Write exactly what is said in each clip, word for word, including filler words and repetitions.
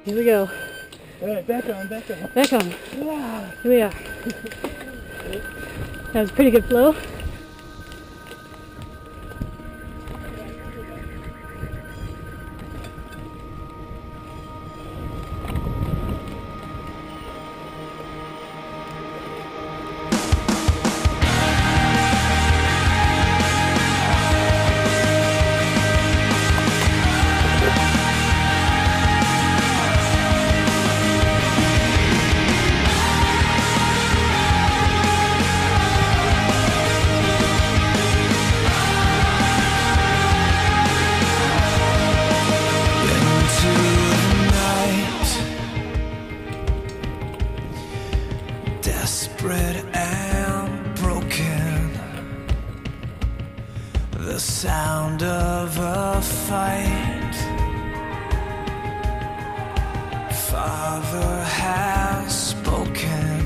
Here we go. Alright, back on, back on. Back on. Yeah. Here we are. That was a pretty good flow. Desperate and broken, the sound of a fight. Father has spoken.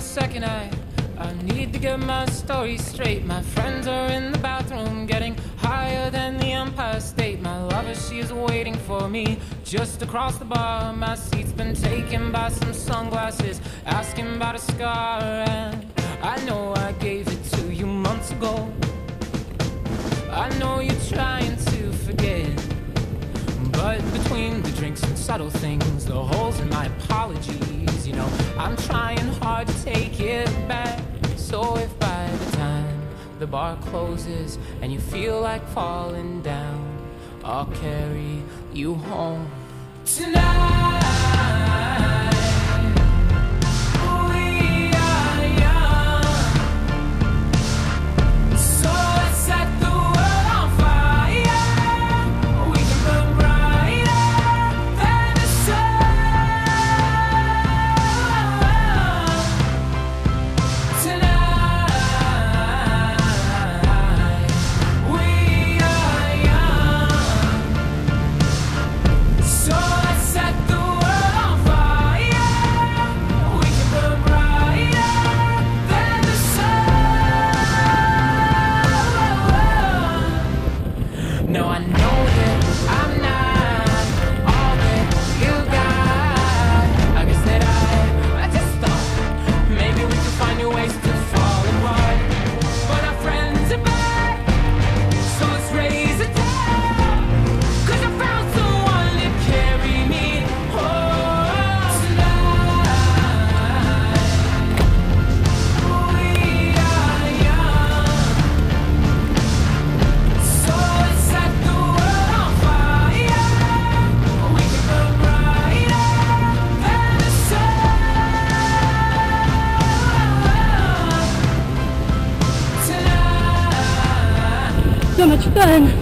second, I, I need to get my story straight. My friends are in the bathroom getting higher than the Empire State. My lover, she is waiting for me just across the bar. My seat's been taken by some sunglasses, asking about a scar. And I know I gave it to you months ago. I know you're trying to forget, but between the drinks and subtle things, the holes in my apologies, you know, I'm trying hard to take it back. So if by the time the bar closes and you feel like falling down, I'll carry you home tonight. So much fun.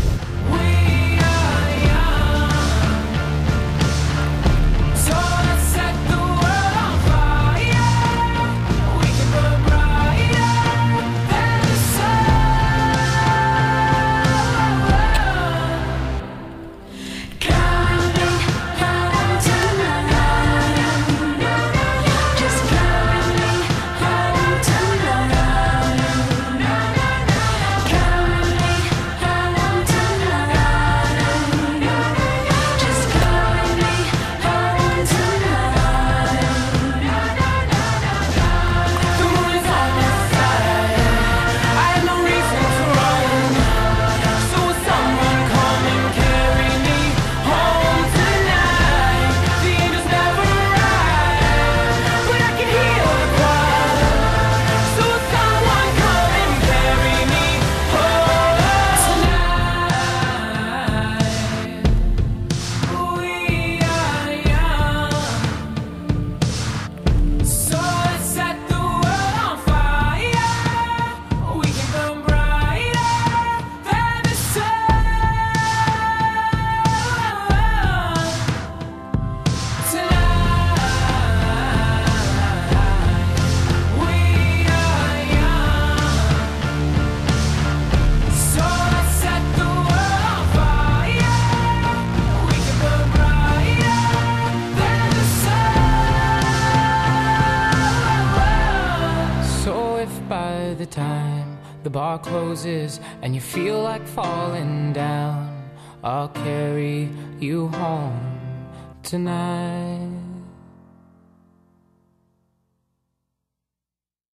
By the time the bar closes and you feel like falling down, I'll carry you home tonight.